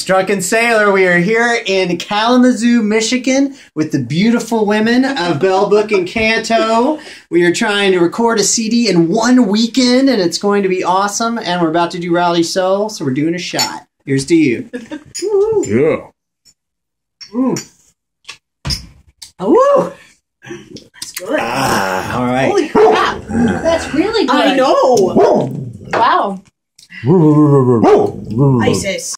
Drunken Sailor. We are here in Kalamazoo, Michigan with the beautiful women of Bell Book and Canto. We are trying to record a CD in one weekend, and it's going to be awesome. And we're about to do Rowdy Soul, so we're doing a shot. Here's to you. Yeah. Woo! That's good. All right. Holy crap. That's really good. I know. Wow. ISIS.